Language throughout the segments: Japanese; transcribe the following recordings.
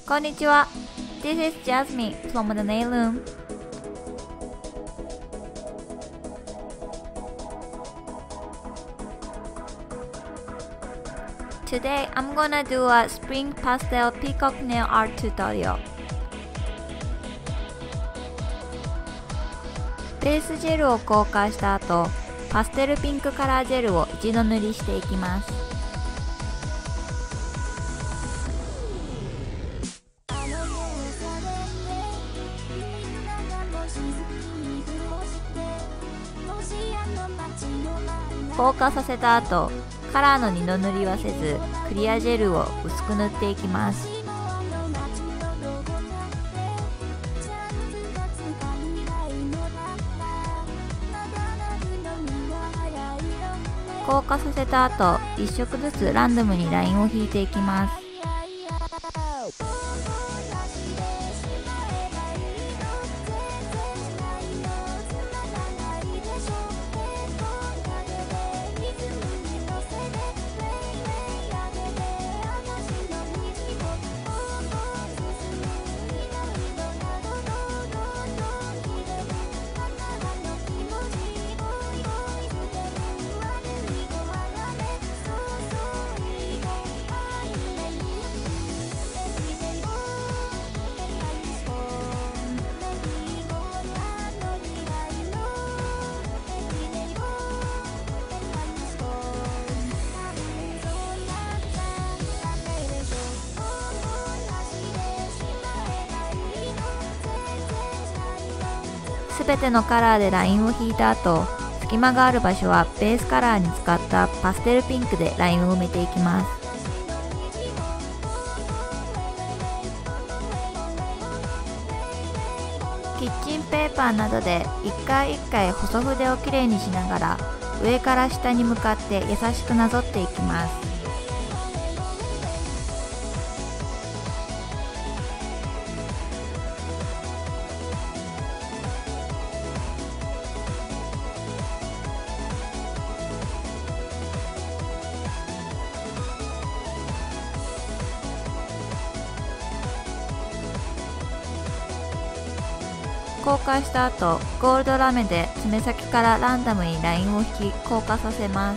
こんにちは。This is Jasmine from the Nail Room. Today I'm gonna do a Spring Pastel Peacock nail art tutorial. ベースジェルを硬化した後、パステルピンクカラージェルを一度塗りしていきます。硬化させた後、カラーの二度塗りはせず、クリアジェルを薄く塗っていきます。硬化させた後、1色ずつランダムにラインを引いていきます。すべてのカラーでラインを引いた後、隙間がある場所はベースカラーに使ったパステルピンクでラインを埋めていきます。キッチンペーパーなどで一回一回細筆をきれいにしながら上から下に向かって優しくなぞっていきます。硬化した後、ゴールドラメで爪先からランダムにラインを引き硬化させます。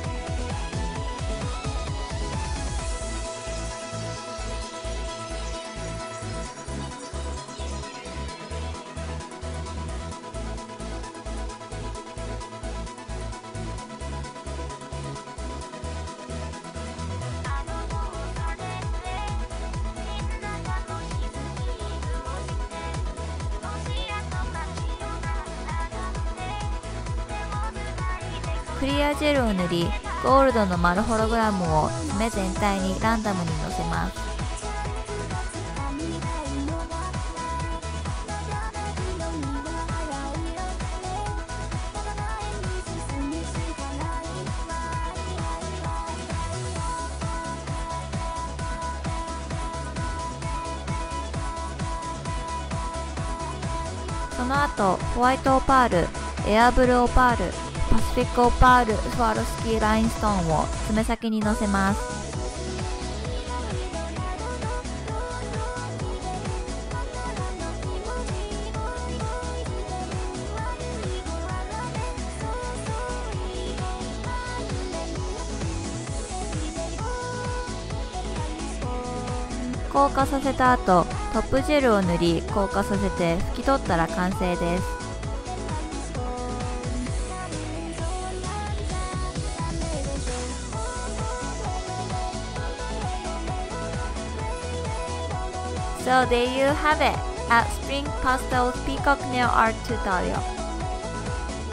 クリアジェルを塗り、ゴールドの丸ホログラムを爪全体にランダムにのせます。その後、ホワイトオパール、エアブルオパール、パシフィックオパールスワロスキーラインストーンを爪先にのせます。硬化させた後、トップジェルを塗り硬化させて拭き取ったら完成です。So there you have it, a Spring Pastel Peacock nail art tutorial.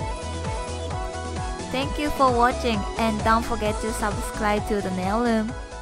Thank you for watching and don't forget to subscribe to the Nail Room.